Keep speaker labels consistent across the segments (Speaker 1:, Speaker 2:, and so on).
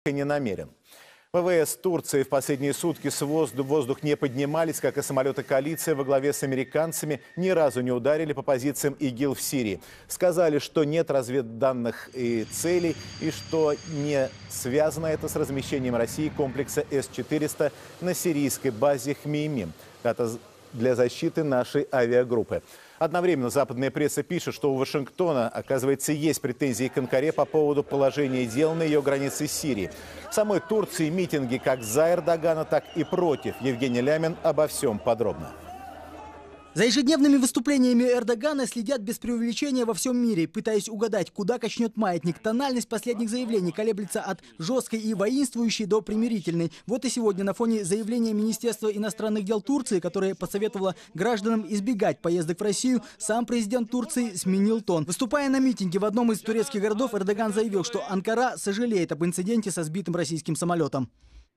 Speaker 1: не намерен. ВВС Турции в последние сутки в воздух не поднимались, как и самолеты коалиции во главе с американцами ни разу не ударили по позициям ИГИЛ в Сирии. Сказали, что нет разведданных и целей, и что не связано это с размещением России комплекса С-400 на сирийской базе Хмеймим. Это для защиты нашей авиагруппы. Одновременно западная пресса пишет, что у Вашингтона, оказывается, есть претензии к Анкаре по поводу положения дел на ее границе с Сирией. В самой Турции митинги как за Эрдогана, так и против. Евгений Лямин обо всем подробно.
Speaker 2: За ежедневными выступлениями Эрдогана следят без преувеличения во всем мире, пытаясь угадать, куда качнет маятник. Тональность последних заявлений колеблется от жесткой и воинствующей до примирительной. Вот и сегодня на фоне заявления Министерства иностранных дел Турции, которое посоветовало гражданам избегать поездок в Россию, сам президент Турции сменил тон. Выступая на митинге в одном из турецких городов, Эрдоган заявил, что Анкара сожалеет об инциденте со сбитым российским самолетом.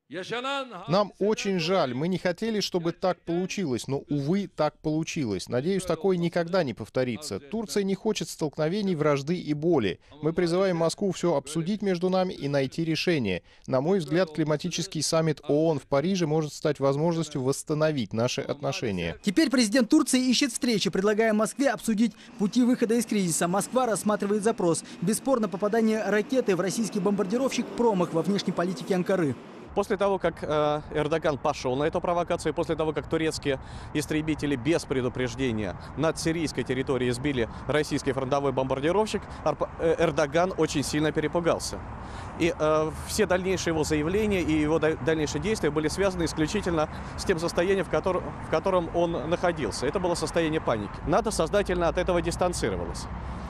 Speaker 3: Нам очень жаль. Мы не хотели, чтобы так получилось, но, увы, так получилось. Надеюсь, такое никогда не повторится. Турция не хочет столкновений, вражды и боли. Мы призываем Москву все обсудить между нами и найти решение. На мой взгляд, климатический саммит ООН в Париже может стать возможностью восстановить наши отношения.
Speaker 2: Теперь президент Турции ищет встречи, предлагая Москве обсудить пути выхода из кризиса. Москва рассматривает запрос. Бесспорно, попадание ракеты в российский бомбардировщик – промах во внешней политике Анкары.
Speaker 4: После того, как Эрдоган пошел на эту провокацию, после того, как турецкие истребители без предупреждения над сирийской территорией сбили российский фронтовой бомбардировщик, Эрдоган очень сильно перепугался. И все дальнейшие его заявления и его дальнейшие действия были связаны исключительно с тем состоянием, в котором он находился. Это было состояние паники. НАТО сознательно от этого дистанцировалось.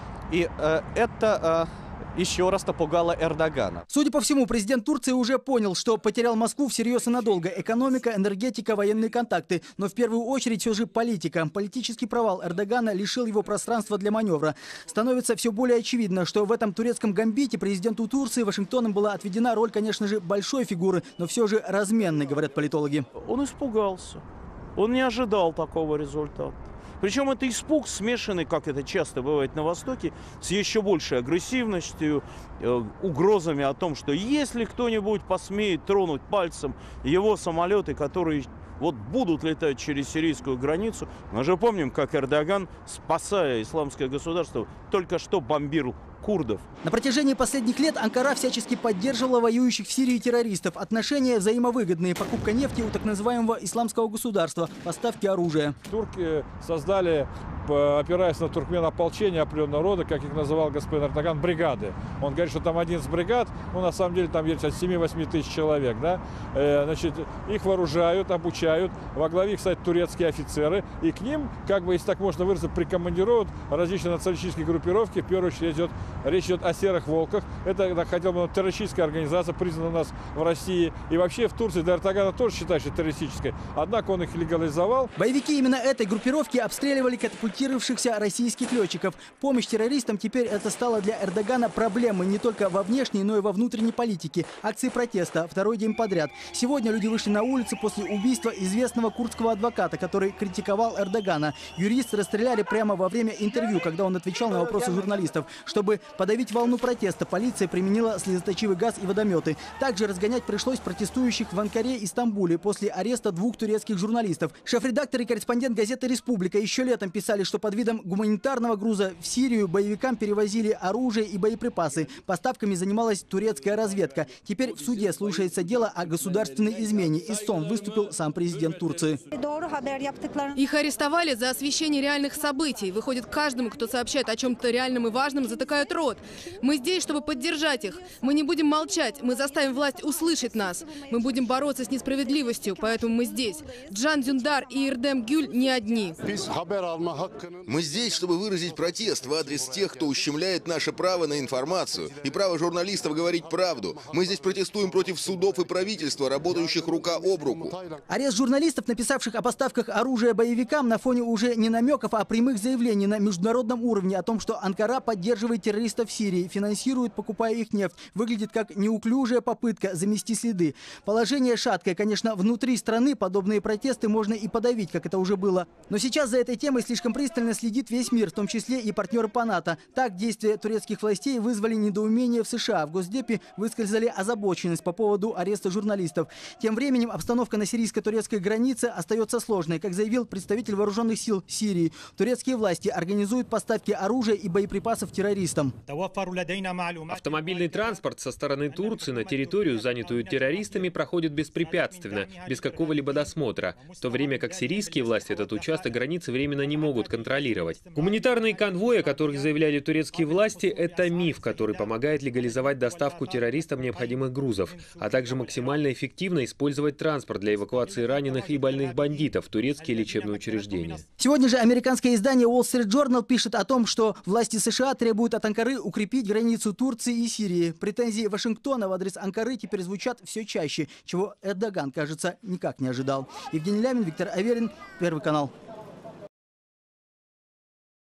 Speaker 4: И это... еще раз напугало Эрдогана.
Speaker 2: Судя по всему, президент Турции уже понял, что потерял Москву всерьез и надолго. Экономика, энергетика, военные контакты. Но в первую очередь все же политика. Политический провал Эрдогана лишил его пространства для маневра. Становится все более очевидно, что в этом турецком гамбите президенту Турции Вашингтоном была отведена роль, конечно же, большой фигуры, но все же разменной, говорят политологи.
Speaker 5: Он испугался. Он не ожидал такого результата. Причем это испуг, смешанный, как это часто бывает на Востоке, с еще большей агрессивностью, угрозами о том, что если кто-нибудь посмеет тронуть пальцем его самолеты, которые вот будут летать через сирийскую границу. Мы же помним, как Эрдоган, спасая исламское государство, только что бомбил курдов.
Speaker 2: На протяжении последних лет Анкара всячески поддерживала воюющих в Сирии террористов. Отношения взаимовыгодные. Покупка нефти у так называемого исламского государства. Поставки оружия.
Speaker 6: Турки создали, опираясь на туркмен-ополчение определенного рода, как их называл господин Эрдоган, бригады. Он говорит, что там 11 бригад, но на самом деле там есть от 7-8 тысяч человек. Да? Значит, их вооружают, обучают. Во главе их, кстати, турецкие офицеры. И к ним, как бы, если так можно выразиться, прикомандируют различные националистические группировки. В первую очередь речь идет о серых волках. Это, хотел бы, террористическая организация, признана у нас в России. И вообще в Турции для Эрдогана тоже считается террористической. Однако он их легализовал.
Speaker 2: Боевики именно этой группировки обстреливали катапультировавшихся российских летчиков. Помощь террористам теперь это стало для Эрдогана проблемой не только во внешней, но и во внутренней политике. Акции протеста второй день подряд. Сегодня люди вышли на улицы после убийства известного курдского адвоката, который критиковал Эрдогана. Юристы расстреляли прямо во время интервью, когда он отвечал на вопросы журналистов. Чтобы подавить волну протеста, полиция применила слезоточивый газ и водометы. Также разгонять пришлось протестующих в Анкаре и Стамбуле после ареста 2 турецких журналистов. Шеф-редактор и корреспондент газеты «Республика» еще летом писали, что под видом гуманитарного груза в Сирию боевикам перевозили оружие и боеприпасы. Поставками занималась турецкая разведка. Теперь в суде слушается дело о государственной измене. Истцом выступил сам президент Турции.
Speaker 7: Их арестовали за освещение реальных событий. Выходит, каждому, кто сообщает о чем-то реальном и важном, затыкают рот. Мы здесь, чтобы поддержать их. Мы не будем молчать. Мы заставим власть услышать нас. Мы будем бороться с несправедливостью, поэтому мы здесь. Джан Дюндар и Ирдем Гюль не одни.
Speaker 8: Мы здесь, чтобы выразить протест в адрес тех, кто ущемляет наше право на информацию и право журналистов говорить правду. Мы здесь протестуем против судов и правительства, работающих рука об руку.
Speaker 2: Арест журналистов, написавших о поставках оружия боевикам, на фоне уже не намеков, а прямых заявлений на международном уровне о том, что Анкара поддерживает террористов в Сирии, финансирует, покупая их нефть, выглядит как неуклюжая попытка замести следы. Положение шаткое. Конечно, внутри страны подобные протесты можно и подавить, как это уже было. Но сейчас за этой темой слишком пристально пристально следит весь мир, в том числе и партнеры по НАТО. Так, действия турецких властей вызвали недоумение в США. В Госдепе высказали озабоченность по поводу ареста журналистов. Тем временем обстановка на сирийско-турецкой границе остается сложной. Как заявил представитель вооруженных сил Сирии, турецкие власти организуют поставки оружия и боеприпасов террористам.
Speaker 9: Автомобильный транспорт со стороны Турции на территорию, занятую террористами, проходит беспрепятственно, без какого-либо досмотра, в то время как сирийские власти этот участок границы временно не могут контролировать. Гуманитарные конвои, о которых заявляли турецкие власти, это миф, который помогает легализовать доставку террористам необходимых грузов, а также максимально эффективно использовать транспорт для эвакуации раненых и больных бандитов в турецкие лечебные учреждения.
Speaker 2: Сегодня же американское издание Wall Street Journal пишет о том, что власти США требуют от Анкары укрепить границу Турции и Сирии. Претензии Вашингтона в адрес Анкары теперь звучат все чаще, чего Эрдоган, кажется, никак не ожидал. Евгений Лямин, Виктор Аверин, Первый канал.